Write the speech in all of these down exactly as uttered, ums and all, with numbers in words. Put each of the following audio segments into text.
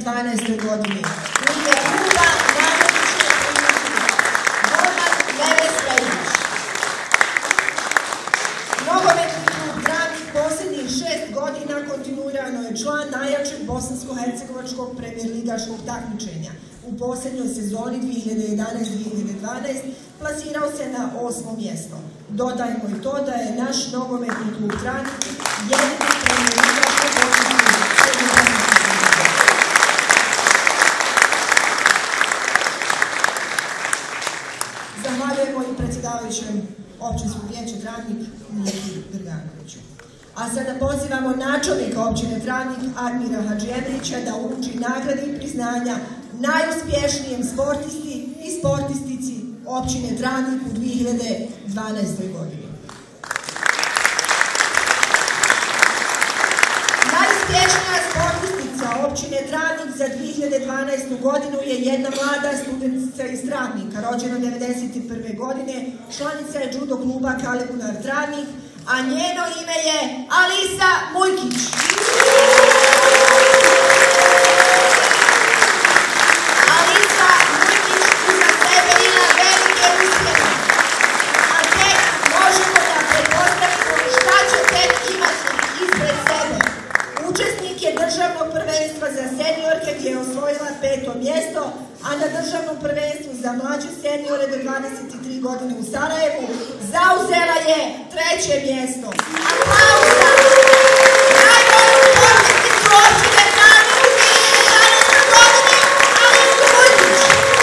dvanaestoj godini. U ime kluba Narodničke Roman Leves-Lević. Nogometni klub Travnik posljednjih šest godina kontinuirano je član najjačeg bosansko-hercegovačkog premijer-ligaškog takmičenja. U posljednjoj sezoni dvije hiljade jedanaeste dvije hiljade dvanaeste plasirao se na osmo mjesto. Dodajmo i to da je naš nogometni klub Travnik jedini premijer-ligaškog bosanskog. Zahvaljujemo i predsjedavajućem općinskog vijeća Travnik Mileti Drganoviću. A sada pozivamo načelnika općine Travnik Admira Hadžiemrića da uruči nagrade i priznanja najuspješnijem sportisti i sportistici općine Travnik u dvije hiljade dvanaestoj godini. Najuspješnija sportistica općine Travnik za dvije hiljade dvanaestu godinu je jedna mlada studentica iz Travnika, rođena devedeset prve godine, članica je judo kluba Kalebunar Travnik, a njeno ime je Alisa Mujkić. Alisa Mujkić iza sebe ima velike uspjehe, a tek možemo da pretpostavimo šta će tek imati ispred sebe. Učesnik je državnog prvenstva za seniorke gdje je osvojila peto mjesto, a na državnom prvenstvu za mlađe seniore do dvadeset tri godine u Sarajevu zauzela je treće mjesto. Aplauza! Najbolju sportisticu općine Travnik u dvije hiljade dvanaestoj godini, Alisu Mujkić!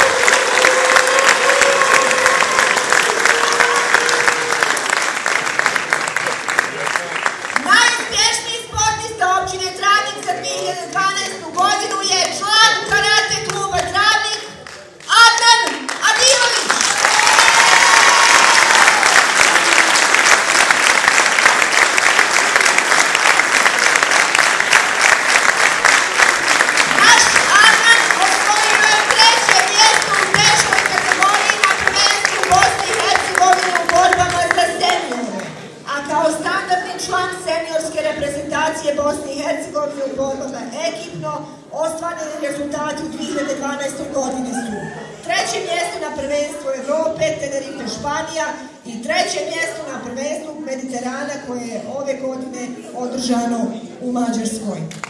Najuspješniji sportista općine Travnik za dvije hiljade dvanaestu godinu je član karate kluba Travnik Adnan Adilović. Naš Adnan osvojio je treće mjesto u teškoj kategoriji na prvenstvu Bosne i Hercegovine u borbama za seniore, a kao standardni član seniorske reprezentacije Bosne i Hercegovine u borbama ekipno ostvareni rezultati u dvije hiljade dvanaestoj godini su treće mjesto na prvenstvu Evrope Tenerife Španija i treće mjesto na prvenstvu Mediterana koje je ove godine održano u Mađarskoj.